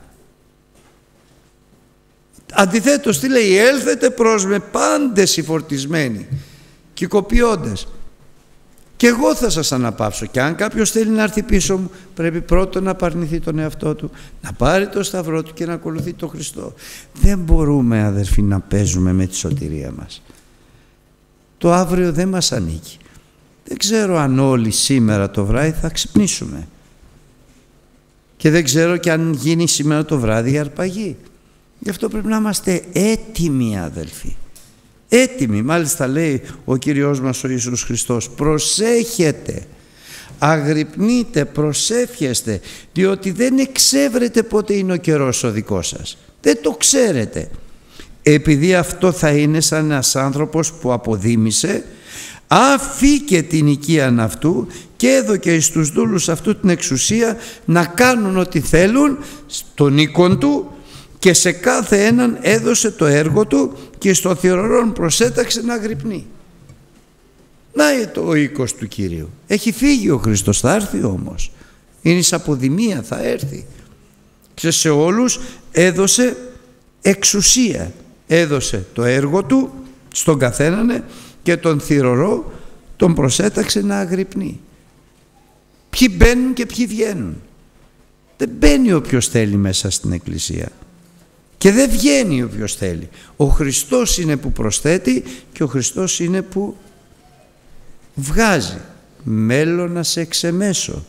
Αντιθέτως τι λέει? Έλθετε προς με πάντες οι φορτισμένοι κηκοποιώντας. Και εγώ θα σας αναπαύσω. Και αν κάποιος θέλει να έρθει πίσω μου, πρέπει πρώτον να απαρνηθεί τον εαυτό του, να πάρει το σταυρό του και να ακολουθεί τον Χριστό. Δεν μπορούμε, αδερφοί, να παίζουμε με τη σωτηρία μας. Το αύριο δεν μας ανήκει. Δεν ξέρω αν όλοι σήμερα το βράδυ θα ξυπνήσουμε. Και δεν ξέρω και αν γίνει σήμερα το βράδυ η αρπαγή. Γι' αυτό πρέπει να είμαστε έτοιμοι, αδελφοί. Έτοιμοι. Μάλιστα λέει ο Κύριος μας ο Ιησούς Χριστός, προσέχετε, αγρυπνείτε, προσεύχεστε, διότι δεν εξεύρετε πότε είναι ο καιρός ο δικός σας. Δεν το ξέρετε. Επειδή αυτό θα είναι σαν ένας άνθρωπος που αποδήμησε, αφήκε την οικίαν αυτού και έδωκε στους δούλους αυτού την εξουσία να κάνουν ό,τι θέλουν στον οίκον του, και σε κάθε έναν έδωσε το έργο του και στο θυρωρόν προσέταξε να αγρυπνεί. Να το ο οίκος του Κυρίου. Έχει φύγει ο Χριστός, θα έρθει όμως. Είναι εις αποδημία, θα έρθει. Και σε όλους έδωσε εξουσία. Έδωσε το έργο του στον καθέναν και τον θυρωρό τον προσέταξε να αγρυπνεί. Ποιοι μπαίνουν και ποιοι βγαίνουν. Δεν μπαίνει όποιος θέλει μέσα στην Εκκλησία. Και δεν βγαίνει όποιος θέλει. Ο Χριστός είναι που προσθέτει και ο Χριστός είναι που βγάζει. Μέλλον να σε εξεμέσω.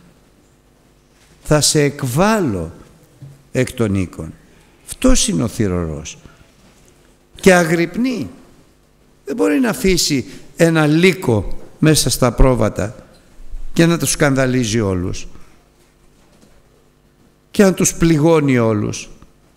Θα σε εκβάλω εκ των οίκων. Αυτός είναι ο θυρωρός. Και αγρυπνεί. Δεν μπορεί να αφήσει ένα λύκο μέσα στα πρόβατα και να τους σκανδαλίζει όλους και να τους πληγώνει όλους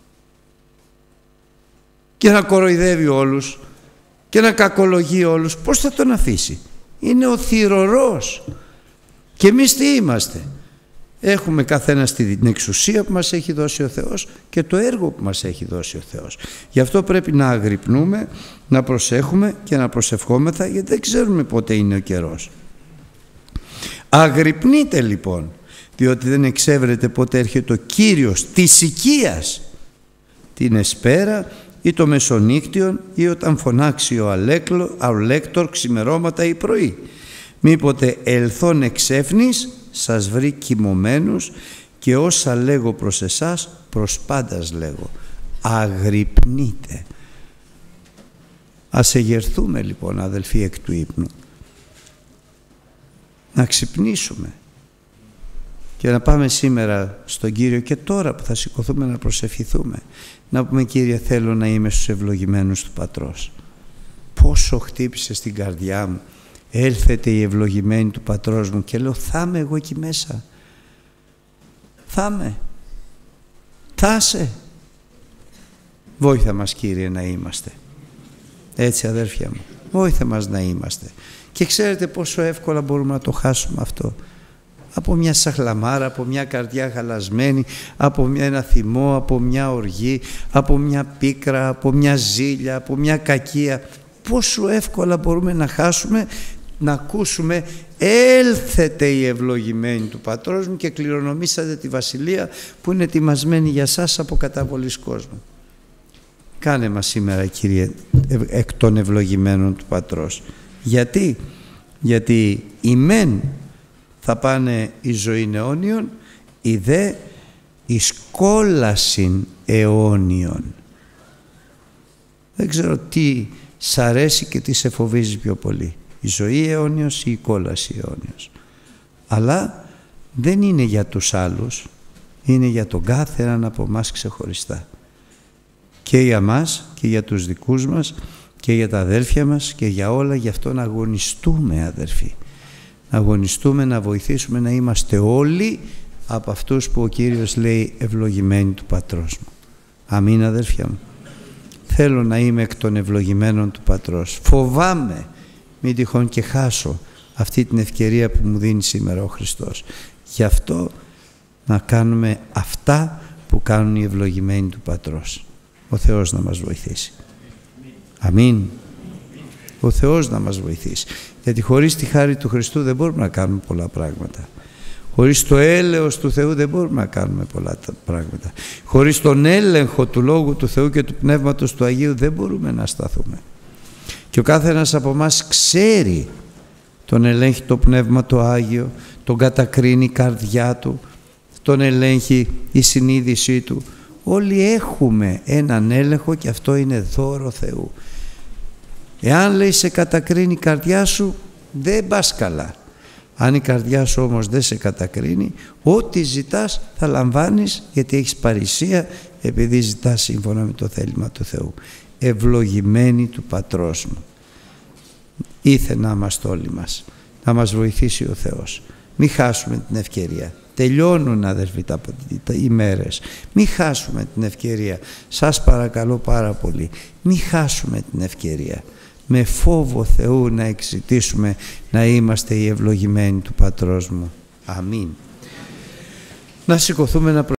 και να κοροϊδεύει όλους και να κακολογεί όλους. Πώς θα τον αφήσει? Είναι ο θυρωρός. Και εμείς τι είμαστε? Έχουμε καθένας την εξουσία που μας έχει δώσει ο Θεός και το έργο που μας έχει δώσει ο Θεός. Γι' αυτό πρέπει να αγρυπνούμε, να προσέχουμε και να προσευχόμεθα, γιατί δεν ξέρουμε πότε είναι ο καιρός. Αγρυπνείτε λοιπόν, διότι δεν εξεύρετε πότε έρχεται ο Κύριος της οικίας, την εσπέρα ή το μεσονύκτιον ή όταν φωνάξει ο αλέκτορ ξημερώματα ή πρωί. Μήποτε ελθόν εξέφνης σας βρει κοιμωμένους, και όσα λέγω προς εσάς προς πάντας λέγω. Αγρυπνείτε. Ας εγερθούμε λοιπόν, αδελφοί, εκ του ύπνου. Να ξυπνήσουμε και να πάμε σήμερα στον Κύριο, και τώρα που θα σηκωθούμε να προσευχηθούμε, να πούμε: Κύριε, θέλω να είμαι στους ευλογημένους του Πατρός. Πόσο χτύπησε στην καρδιά μου, έλθετε οι ευλογημένοι του Πατρός μου, και λέω: θα είμαι εγώ εκεί μέσα. Θα είσαι. Βόηθα μας, Κύριε, να είμαστε. Έτσι, αδέρφια μου, βόηθα μας να είμαστε. Και ξέρετε πόσο εύκολα μπορούμε να το χάσουμε αυτό? Από μια σαχλαμάρα, από μια καρδιά χαλασμένη, από ένα θυμό, από μια οργή, από μια πίκρα, από μια ζήλια, από μια κακία. Πόσο εύκολα μπορούμε να χάσουμε, να ακούσουμε: έλθετε οι ευλογημένοι του Πατρός μου και κληρονομήσατε τη βασιλεία που είναι ετοιμασμένη για σας από καταβολής κόσμου. Κάνε μας σήμερα, Κύριε, εκ των ευλογημένων του Πατρός. Γιατί οι μεν θα πάνε η ζωή αιώνιον, οι δε εις κόλασιν αιώνιον. Δεν ξέρω τι σ' αρέσει και τι σε φοβίζει πιο πολύ, η ζωή αιώνιος ή η κόλαση αιώνιος. Αλλά δεν είναι για τους άλλους, είναι για τον κάθε έναν από εμάς ξεχωριστά. Και για μας και για τους δικούς μας και για τα αδέλφια μας και για όλα. Γι' αυτό να αγωνιστούμε, αδερφοί. Να αγωνιστούμε, να βοηθήσουμε να είμαστε όλοι από αυτούς που ο Κύριος λέει ευλογημένοι του Πατρός μου. Αμήν, αδέρφια μου. Θέλω να είμαι εκ των ευλογημένων του Πατρός. Φοβάμαι μην τυχόν και χάσω αυτή την ευκαιρία που μου δίνει σήμερα ο Χριστός. Γι' αυτό να κάνουμε αυτά που κάνουν οι ευλογημένοι του Πατρός. Ο Θεός να μας βοηθήσει. Αμήν. Ο Θεός να μας βοηθήσει. Γιατί χωρίς τη χάρη του Χριστού δεν μπορούμε να κάνουμε πολλά πράγματα. Χωρίς το έλεος του Θεού δεν μπορούμε να κάνουμε πολλά πράγματα. Χωρίς τον έλεγχο του Λόγου του Θεού και του Πνεύματος του Αγίου δεν μπορούμε να σταθούμε. Και ο κάθε ένας από εμάς ξέρει, τον ελέγχει το Πνεύμα το Άγιο, τον κατακρίνει η καρδιά του, τον ελέγχει η συνείδησή του. Όλοι έχουμε έναν έλεγχο και αυτό είναι δώρο Θεού. Εάν λέει σε κατακρίνει η καρδιά σου, δεν πας καλά. Αν η καρδιά σου όμως δεν σε κατακρίνει, ό,τι ζητάς θα λαμβάνεις, γιατί έχεις παρησία, επειδή ζητάς σύμφωνα με το θέλημα του Θεού. Ευλογημένοι του Πατρός μου. Ήθε να είμαστε όλοι μας, να μας βοηθήσει ο Θεός. Μην χάσουμε την ευκαιρία. Τελειώνουν, αδερφοί, οι μέρες. Μην χάσουμε την ευκαιρία. Σας παρακαλώ πάρα πολύ, μην χάσουμε την ευκαιρία. Με φόβο Θεού να εξητήσουμε να είμαστε οι ευλογημένοι του Πατρός μου. Αμήν. Να σηκωθούμε να